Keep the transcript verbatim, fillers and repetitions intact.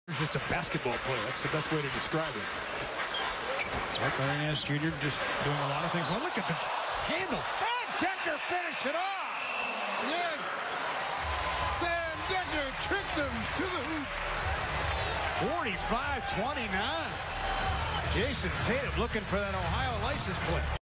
Just a basketball player. That's the best way to describe it. Mark Larry Nance Junior just doing a lot of things. Well, look at the handle. And Dekker finish it off. Yes. Sam Dekker tricked him to the hoop. forty-five twenty-nine. Jayson Tatum looking for that Ohio license plate.